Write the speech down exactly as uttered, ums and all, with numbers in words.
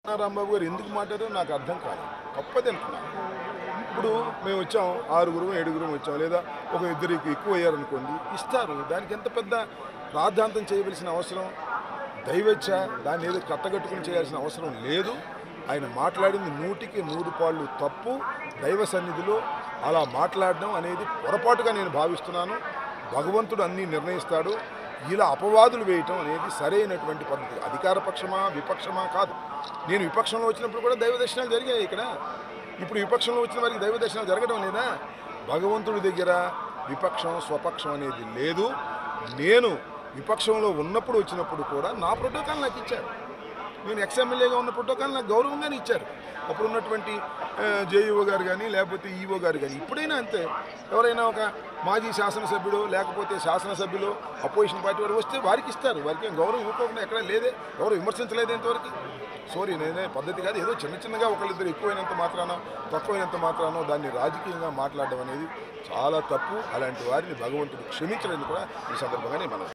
రాంబాబు గారు ఎందుకు మాట్లాడారో నాకు అర్థం కాదు. తప్పది అంటున్నాను. ఇప్పుడు మేము వచ్చాం, ఆరుగురు ఏడుగురు వచ్చాం, లేదా ఒక ఇద్దరికి ఎక్కువ అయ్యారనుకోండి, ఇస్తారు. దానికి ఎంత పెద్ద రాద్ధాంతం చేయవలసిన అవసరం, దైవచ్చ దాన్ని ఏదో కట్టగట్టుకుని చేయాల్సిన అవసరం లేదు. ఆయన మాట్లాడింది నూటికి నూరు పాళ్ళు తప్పు. దైవ సన్నిధిలో అలా మాట్లాడడం అనేది పొరపాటుగా నేను భావిస్తున్నాను. భగవంతుడు అన్నీ నిర్ణయిస్తాడు. ఇలా అపవాదులు వేయటం అనేది సరైనటువంటి పద్ధతి. అధికార పక్షమా విపక్షమా కాదు. నేను విపక్షంలో వచ్చినప్పుడు కూడా దైవ దర్శనాలు జరిగాయి ఇక్కడ. ఇప్పుడు విపక్షంలో వచ్చిన వారికి దైవ దర్శనాలు జరగడం లేదా? భగవంతుడి దగ్గర విపక్షం స్వపక్షం అనేది లేదు. నేను విపక్షంలో ఉన్నప్పుడు వచ్చినప్పుడు కూడా నా ప్రోటోకాల్ నాకు ఇచ్చారు. నేను ఎక్స్ఎమ్మెల్యేగా ఉన్న ప్రోటోకాల్ నాకు గౌరవంగానే ఇచ్చారు. అప్పుడు ఉన్నటువంటి జేఈఓ గారు కానీ లేకపోతే ఈఓ గారు కానీ. ఇప్పుడైనా అంతే. ఎవరైనా ఒక మాజీ శాసనసభ్యుడు లేకపోతే శాసనసభ్యులు అపోజిషన్ పార్టీ వారు వస్తే వారికి ఇస్తారు. వారికి గౌరవం ఇవ్వకుండా ఎక్కడ లేదే, ఎవరు విమర్శించలేదు ఇంతవరకు. సారీ, నేనే పద్ధతి కాదు. ఏదో చిన్న చిన్నగా ఒకళ్ళిద్దరు ఎక్కువైనంత మాత్రాన తక్కువైనంత మాత్రానో దాన్ని రాజకీయంగా మాట్లాడడం అనేది చాలా తప్పు. అలాంటి వారిని భగవంతుడు క్షమించలేని కూడా ఈ సందర్భంగానే మనం